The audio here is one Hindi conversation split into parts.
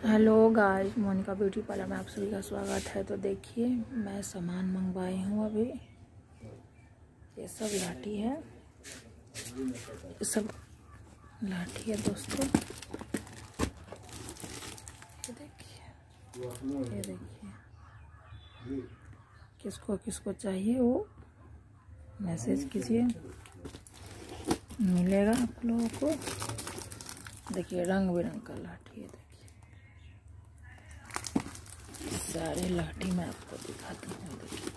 Hello guys, Monika beauty parlour में आप सभी का स्वागत है। तो देखिए, मैं सामान मंगवाई हूँ अभी। ये सब लाठी है, ये सब लाठी है दोस्तों। ये देखिए किसको किसको चाहिए वो मैसेज कीजिए, मिलेगा आप लोगों को। देखिए रंग बिरंग का लाठी है। देखिए सारे लाठी मैं आपको दिखाती हूँ।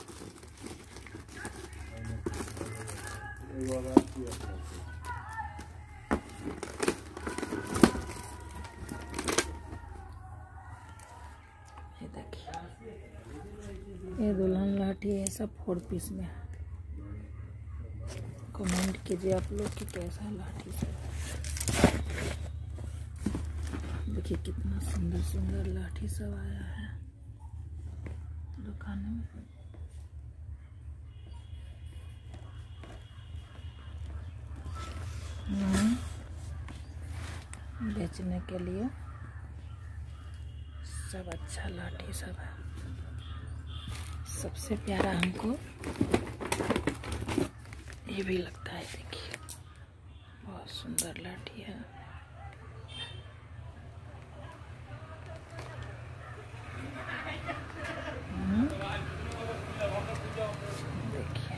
देखिए ये दुल्हन लाठी है, सब 4 पीस में है। कमेंट कीजिए आप लोग कि कैसा लाठी सब है। देखिए कितना सुंदर सुंदर लाठी सब आया है दुकान में। बेचने के लिए सब अच्छा लाठी सब है। सबसे प्यारा हमको ये भी लगता है। देखिए बहुत सुंदर लाठी है। देखिए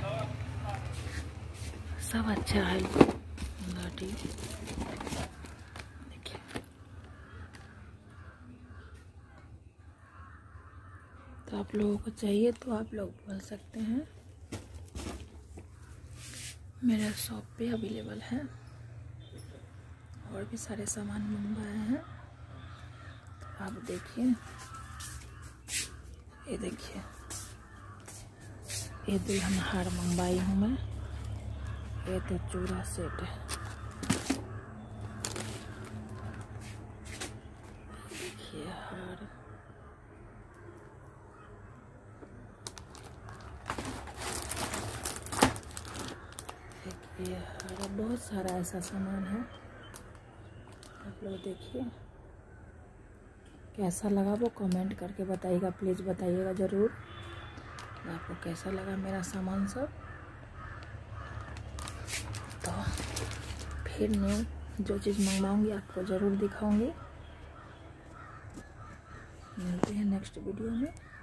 सब अच्छा है लाठी। देखिए तो आप लोगों को चाहिए तो आप लोग बोल सकते हैं, मेरे शॉप पे अवेलेबल है। और भी सारे सामान मंगवाए हैं तो आप देखिए। ये देखिए ये दुल्हन हार मंगवाई हूँ मैं। ये तो चूड़ा सेट है। देखिए हार, देखिए हार, बहुत सारा ऐसा सामान है। आप लोग देखिए कैसा लगा वो कमेंट करके बताइएगा, प्लीज़ बताइएगा ज़रूर आपको कैसा लगा मेरा सामान सब। तो फिर न्यू जो चीज़ मंगवाऊंगी आपको ज़रूर दिखाऊंगी। मिलते हैं नेक्स्ट वीडियो में।